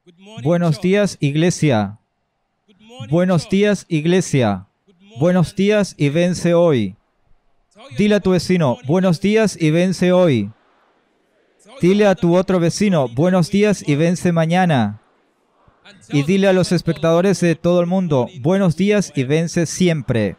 Buenos días, iglesia. Buenos días, iglesia. Buenos días y vence hoy. Dile a tu vecino, buenos días y vence hoy. Dile a tu otro vecino, buenos días y vence mañana. Y dile a los espectadores de todo el mundo, buenos días y vence siempre.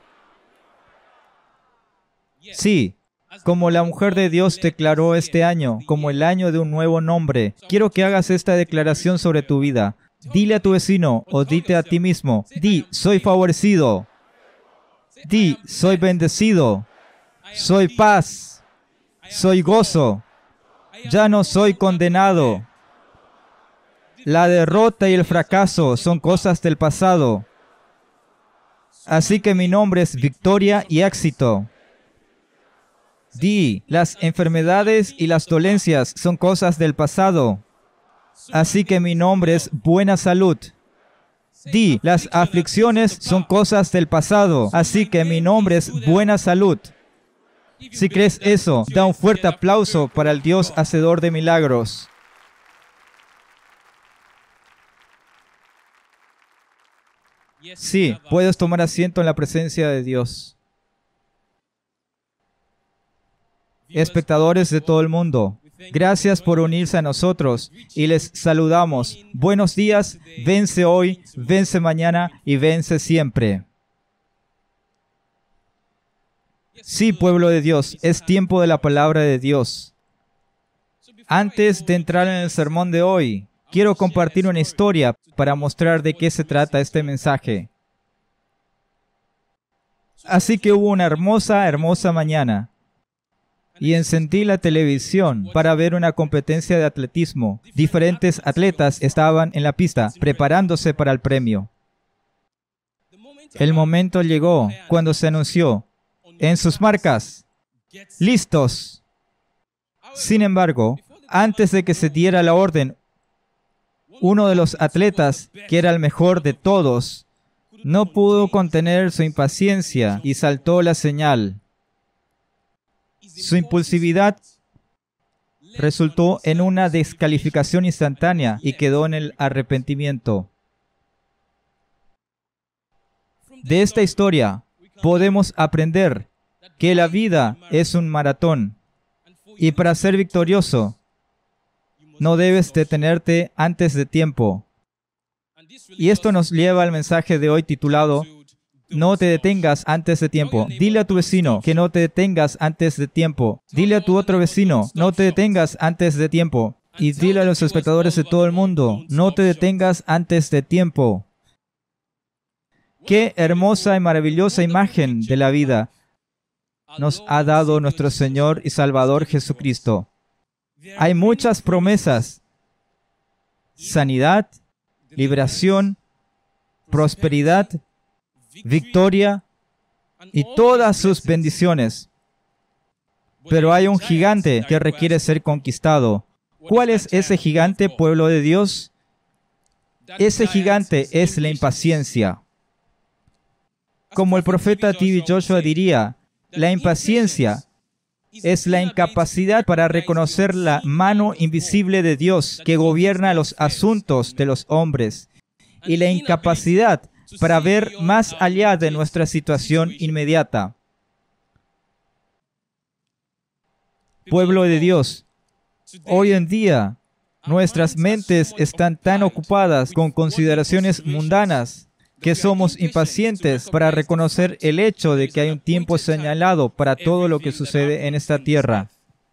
Sí, como la mujer de Dios declaró este año, como el año de un nuevo nombre, quiero que hagas esta declaración sobre tu vida. Dile a tu vecino o dite a ti mismo, di, soy favorecido. Di, soy bendecido. Soy paz. Soy gozo. Ya no soy condenado. La derrota y el fracaso son cosas del pasado. Así que mi nombre es victoria y éxito. Di, las enfermedades y las dolencias son cosas del pasado. Así que mi nombre es buena salud. Di, las aflicciones son cosas del pasado. Así que mi nombre es buena salud. Si crees eso, da un fuerte aplauso para el Dios hacedor de milagros. Sí, puedes tomar asiento en la presencia de Dios. Espectadores de todo el mundo, gracias por unirse a nosotros y les saludamos. Buenos días, vence hoy, vence mañana y vence siempre. Sí, pueblo de Dios, es tiempo de la palabra de Dios. Antes de entrar en el sermón de hoy, quiero compartir una historia para mostrar de qué se trata este mensaje. Así que hubo una hermosa mañana y encendí la televisión para ver una competencia de atletismo. Diferentes atletas estaban en la pista preparándose para el premio. El momento llegó cuando se anunció, en sus marcas, listos. Sin embargo, antes de que se diera la orden, uno de los atletas, que era el mejor de todos, no pudo contener su impaciencia y saltó la señal. Su impulsividad resultó en una descalificación instantánea y quedó en el arrepentimiento. De esta historia podemos aprender que la vida es un maratón y para ser victorioso no debes detenerte antes de tiempo. Y esto nos lleva al mensaje de hoy titulado no te detengas antes de tiempo. Dile a tu vecino que no te detengas antes de tiempo. Dile a tu otro vecino, no te detengas antes de tiempo. Y dile a los espectadores de todo el mundo, no te detengas antes de tiempo. Qué hermosa y maravillosa imagen de la vida nos ha dado nuestro Señor y Salvador Jesucristo. Hay muchas promesas: sanidad, liberación, prosperidad, victoria y todas sus bendiciones. Pero hay un gigante que requiere ser conquistado. ¿Cuál es ese gigante, pueblo de Dios? Ese gigante es la impaciencia. Como el profeta T.B. Joshua diría, la impaciencia es la incapacidad para reconocer la mano invisible de Dios que gobierna los asuntos de los hombres y la incapacidad para ver más allá de nuestra situación inmediata. Pueblo de Dios, hoy en día nuestras mentes están tan ocupadas con consideraciones mundanas que somos impacientes para reconocer el hecho de que hay un tiempo señalado para todo lo que sucede en esta tierra.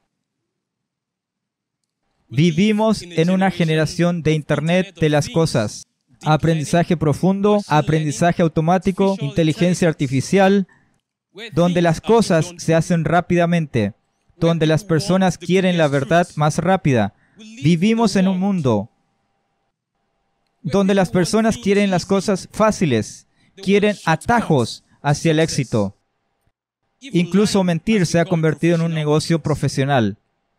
Vivimos en una generación de Internet de las cosas. Aprendizaje profundo, aprendizaje automático, inteligencia artificial, donde las cosas se hacen rápidamente, donde las personas quieren la verdad más rápida. Vivimos en un mundo donde las personas quieren las cosas fáciles, quieren atajos hacia el éxito. Incluso mentir se ha convertido en un negocio profesional.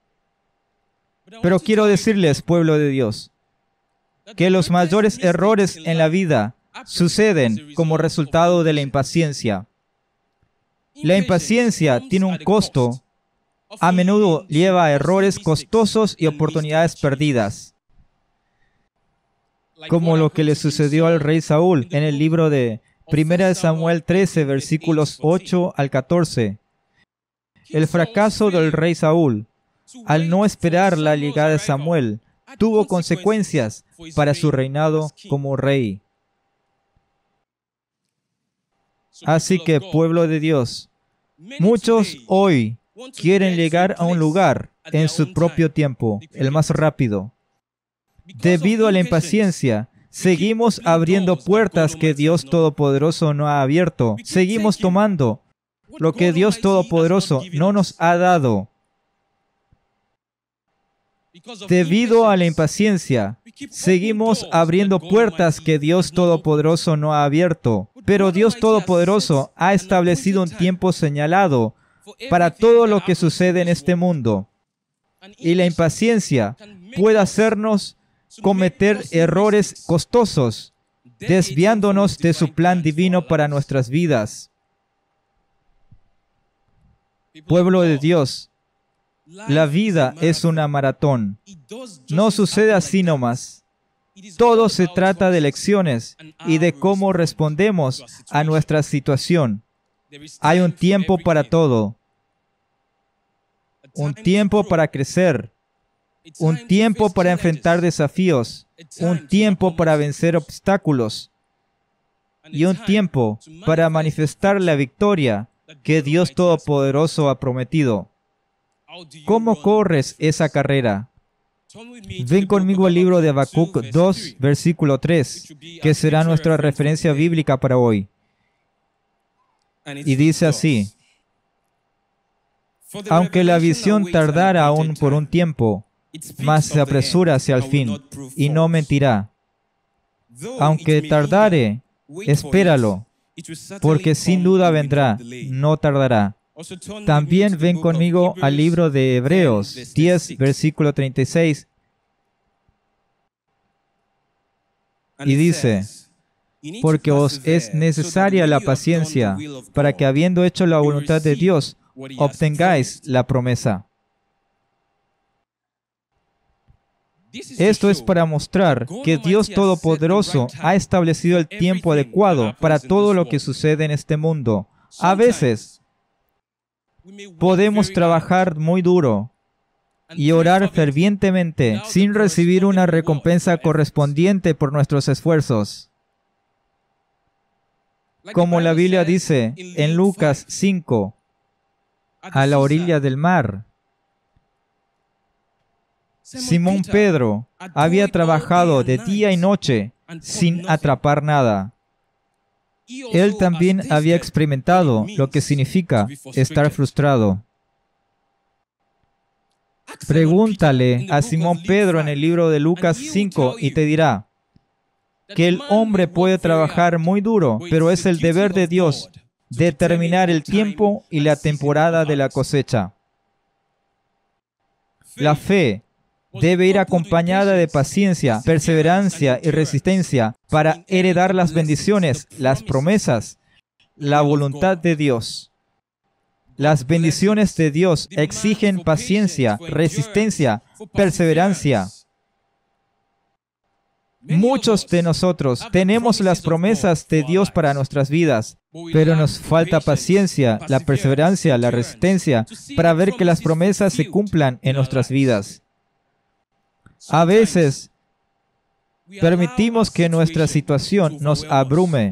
Pero quiero decirles, pueblo de Dios, que los mayores errores en la vida suceden como resultado de la impaciencia. La impaciencia tiene un costo. A menudo lleva a errores costosos y oportunidades perdidas. como lo que le sucedió al rey Saúl en el libro de 1 Samuel 13, versículos 8 al 14. El fracaso del rey Saúl, al no esperar la llegada de Samuel, tuvo consecuencias para su reinado como rey. Así que, pueblo de Dios, muchos hoy quieren llegar a un lugar en su propio tiempo, el más rápido. Debido a la impaciencia, seguimos abriendo puertas que Dios Todopoderoso no ha abierto. Seguimos tomando lo que Dios Todopoderoso no nos ha dado. Debido a la impaciencia, seguimos abriendo puertas que Dios Todopoderoso no ha abierto. Pero Dios Todopoderoso ha establecido un tiempo señalado para todo lo que sucede en este mundo. Y la impaciencia puede hacernos cometer errores costosos, desviándonos de su plan divino para nuestras vidas. Pueblo de Dios, la vida es una maratón. No sucede así nomás. Todo se trata de lecciones y de cómo respondemos a nuestra situación. Hay un tiempo para todo. Un tiempo para crecer. Un tiempo para enfrentar desafíos. Un tiempo para vencer obstáculos. Y un tiempo para manifestar la victoria que Dios Todopoderoso ha prometido. ¿Cómo corres esa carrera? Ven conmigo al libro de Habacuc 2, versículo 3, que será nuestra referencia bíblica para hoy. Y dice así: aunque la visión tardara aún por un tiempo, mas se apresura hacia el fin, y no mentirá. Aunque tardare, espéralo, porque sin duda vendrá, no tardará. También ven conmigo al libro de Hebreos 10, versículo 36. Y dice: porque os es necesaria la paciencia, para que habiendo hecho la voluntad de Dios, obtengáis la promesa. Esto es para mostrar que Dios Todopoderoso ha establecido el tiempo adecuado para todo lo que sucede en este mundo. A veces, podemos trabajar muy duro y orar fervientemente sin recibir una recompensa correspondiente por nuestros esfuerzos. Como la Biblia dice en Lucas 5, a la orilla del mar, Simón Pedro había trabajado de día y noche sin atrapar nada. Él también había experimentado lo que significa estar frustrado. Pregúntale a Simón Pedro en el libro de Lucas 5 y te dirá que el hombre puede trabajar muy duro, pero es el deber de Dios determinar el tiempo y la temporada de la cosecha. La fe debe ir acompañada de paciencia, perseverancia y resistencia para heredar las bendiciones, las promesas, la voluntad de Dios. Las bendiciones de Dios exigen paciencia, resistencia, perseverancia. Muchos de nosotros tenemos las promesas de Dios para nuestras vidas, pero nos falta paciencia, la perseverancia, la resistencia para ver que las promesas se cumplan en nuestras vidas. A veces, permitimos que nuestra situación nos abrume.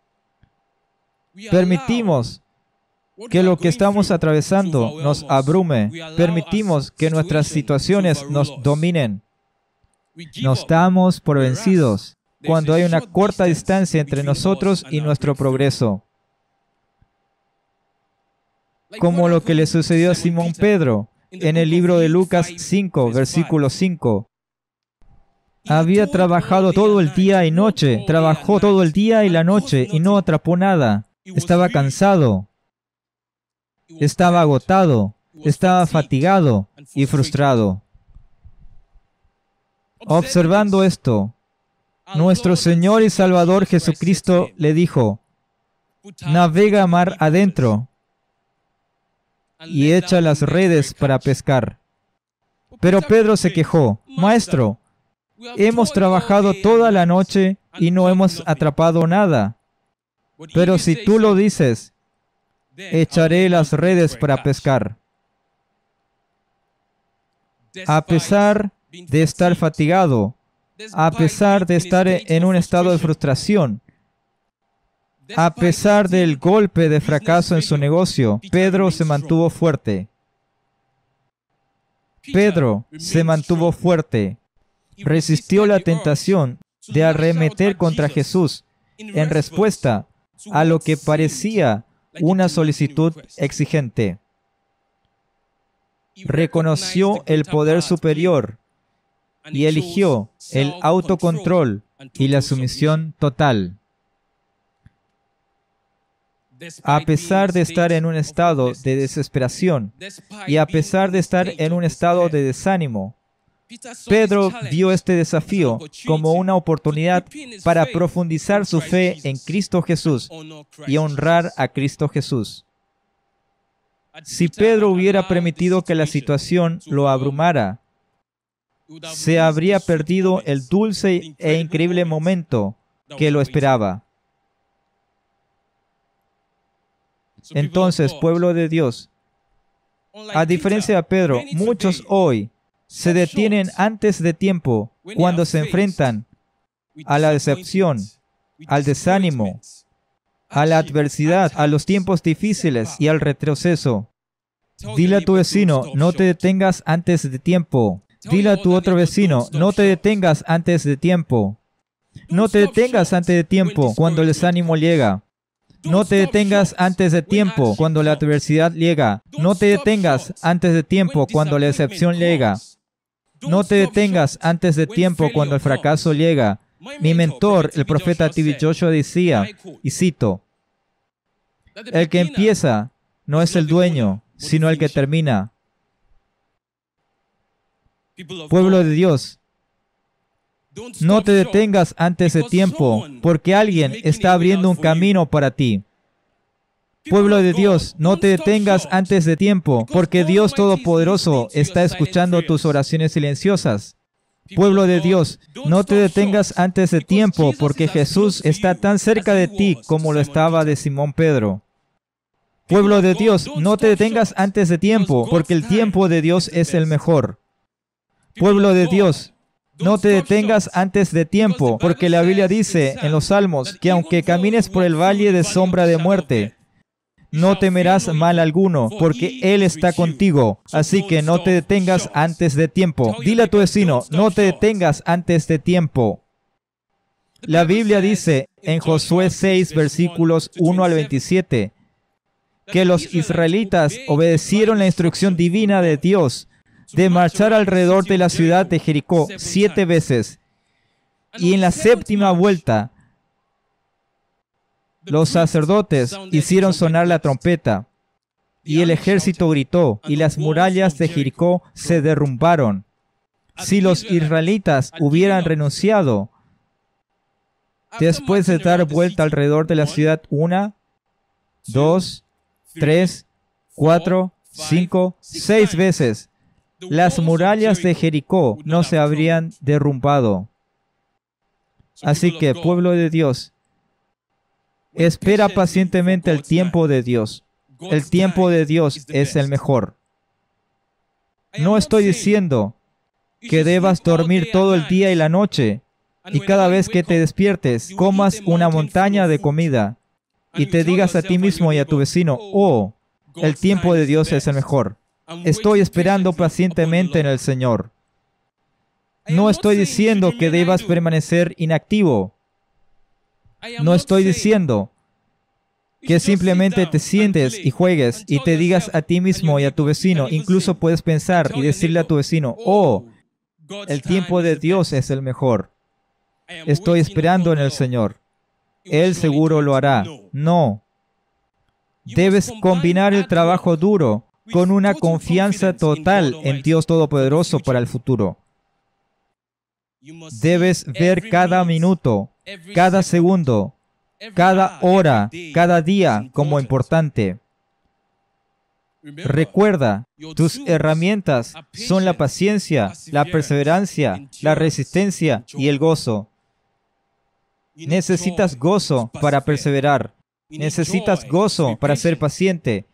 Permitimos que lo que estamos atravesando nos abrume. Permitimos que nuestras situaciones nos dominen. Nos damos por vencidos cuando hay una corta distancia entre nosotros y nuestro progreso. Como lo que le sucedió a Simón Pedro en el libro de Lucas 5, versículo 5. Había trabajado todo el día y noche, trabajó todo el día y la noche y no atrapó nada. Estaba cansado, estaba agotado, estaba fatigado y frustrado. Observando esto, nuestro Señor y Salvador Jesucristo le dijo: navega mar adentro y echa las redes para pescar. Pero Pedro se quejó: Maestro, Hemos trabajado toda la noche y no hemos atrapado nada. Pero si tú lo dices, echaré las redes para pescar. A pesar de estar fatigado, a pesar de estar en un estado de frustración, a pesar del golpe de fracaso en su negocio, Pedro se mantuvo fuerte. Pedro se mantuvo fuerte. Resistió la tentación de arremeter contra Jesús en respuesta a lo que parecía una solicitud exigente. Reconoció el poder superior y eligió el autocontrol y la sumisión total. A pesar de estar en un estado de desesperación y a pesar de estar en un estado de desánimo, Pedro vio este desafío como una oportunidad para profundizar su fe en Cristo Jesús y honrar a Cristo Jesús. Si Pedro hubiera permitido que la situación lo abrumara, se habría perdido el dulce e increíble momento que lo esperaba. Entonces, pueblo de Dios, a diferencia de Pedro, muchos hoy se detienen antes de tiempo cuando se enfrentan a la decepción, al desánimo, a la adversidad, a los tiempos difíciles y al retroceso. Dile a tu vecino, no te detengas antes de tiempo. Dile a tu otro vecino, no te detengas antes de tiempo. No te detengas antes de tiempo cuando el desánimo llega. No te detengas antes de tiempo cuando la adversidad llega. No te detengas antes de tiempo cuando la decepción llega. No te detengas antes de tiempo cuando el fracaso llega. Mi mentor, el profeta T.B. Joshua, decía, y cito, el que empieza no es el dueño, sino el que termina. Pueblo de Dios, no te detengas antes de tiempo, porque alguien está abriendo un camino para ti. Pueblo de Dios, no te detengas antes de tiempo, porque Dios Todopoderoso está escuchando tus oraciones silenciosas. Pueblo de Dios, no te detengas antes de tiempo, porque Jesús está tan cerca de ti como lo estaba de Simón Pedro. Pueblo de Dios, no te detengas antes de tiempo, porque el tiempo de Dios es el mejor. Pueblo de Dios, no te detengas antes de tiempo, porque la Biblia dice en los Salmos que aunque camines por el valle de sombra de muerte, no temerás mal alguno, porque Él está contigo. Así que no te detengas antes de tiempo. Dile a tu vecino, no te detengas antes de tiempo. La Biblia dice en Josué 6, versículos 1 al 27, que los israelitas obedecieron la instrucción divina de Dios de marchar alrededor de la ciudad de Jericó 7 veces. Y en la séptima vuelta, los sacerdotes hicieron sonar la trompeta, y el ejército gritó, y las murallas de Jericó se derrumbaron. Si los israelitas hubieran renunciado, después de dar vuelta alrededor de la ciudad 1, 2, 3, 4, 5, 6 veces, las murallas de Jericó no se habrían derrumbado. Así que, pueblo de Dios, espera pacientemente el tiempo de Dios. El tiempo de Dios es el mejor. No estoy diciendo que debas dormir todo el día y la noche, y cada vez que te despiertes, comas una montaña de comida, y te digas a ti mismo y a tu vecino, oh, el tiempo de Dios es el mejor. Estoy esperando pacientemente en el Señor. No estoy diciendo que debas permanecer inactivo. No estoy diciendo que simplemente te sientes y juegues y te digas a ti mismo y a tu vecino. Incluso puedes pensar y decirle a tu vecino, oh, el tiempo de Dios es el mejor. Estoy esperando en el Señor. Él seguro lo hará. No. Debes combinar el trabajo duro con una confianza total en Dios Todopoderoso para el futuro. Debes ver cada minuto, cada segundo, cada hora, cada día como importante. Recuerda, tus herramientas son la paciencia, la perseverancia, la resistencia y el gozo. Necesitas gozo para perseverar. Necesitas gozo para ser paciente.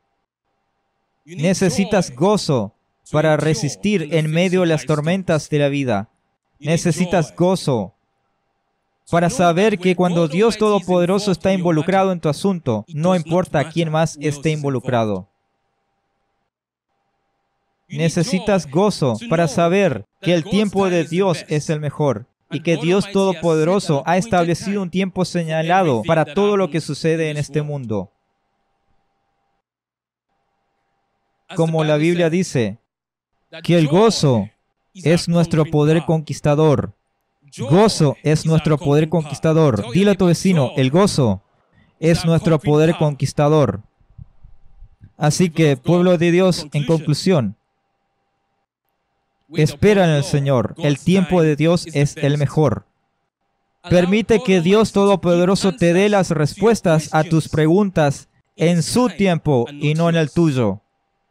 Necesitas gozo para resistir en medio de las tormentas de la vida. Necesitas gozo para saber que cuando Dios Todopoderoso está involucrado en tu asunto, no importa quién más esté involucrado. Necesitas gozo para saber que el tiempo de Dios es el mejor y que Dios Todopoderoso ha establecido un tiempo señalado para todo lo que sucede en este mundo. Como la Biblia dice, que el gozo es nuestro poder conquistador. Gozo es nuestro poder conquistador. Dile a tu vecino, el gozo es nuestro poder conquistador. Así que, pueblo de Dios, en conclusión, espera en el Señor. El tiempo de Dios es el mejor. Permite que Dios Todopoderoso te dé las respuestas a tus preguntas en su tiempo y no en el tuyo.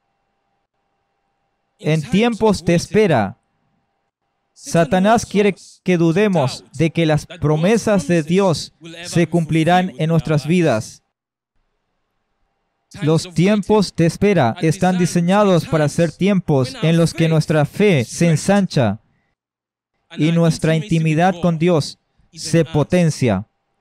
En tiempos de espera, Satanás quiere que dudemos de que las promesas de Dios se cumplirán en nuestras vidas. Los tiempos de espera están diseñados para ser tiempos en los que nuestra fe se ensancha y nuestra intimidad con Dios se potencia.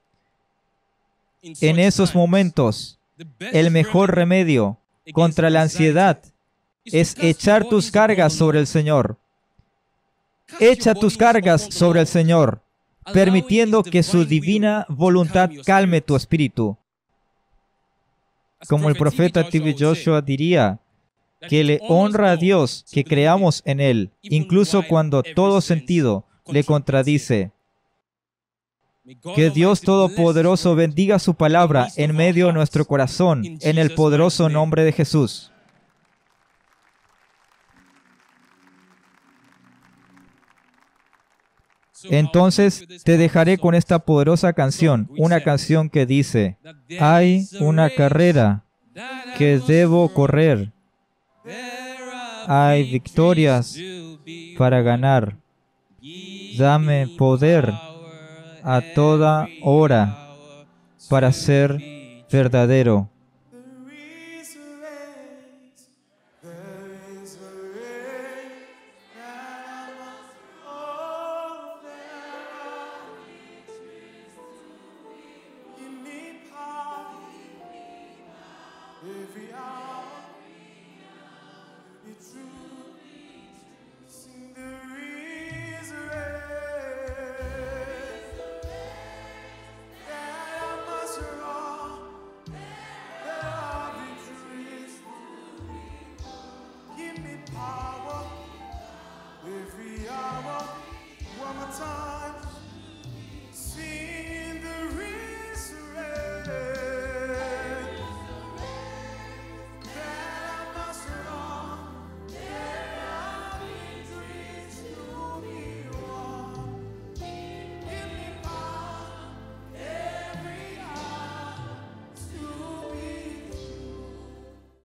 En esos momentos, el mejor remedio contra la ansiedad es echar tus cargas sobre el Señor. Echa tus cargas sobre el Señor, permitiendo que su divina voluntad calme tu espíritu. Como el profeta T.B. Joshua diría, que le honra a Dios que creamos en Él, incluso cuando todo sentido le contradice. Que Dios Todopoderoso bendiga su palabra en medio de nuestro corazón, en el poderoso nombre de Jesús. Entonces te dejaré con esta poderosa canción, una canción que dice, hay una carrera que debo correr, hay victorias para ganar, dame poder a toda hora para ser verdadero. Every hour, it's true. Sing there is a race that I must run. There are victories. Give me power every hour. One more time. Sing.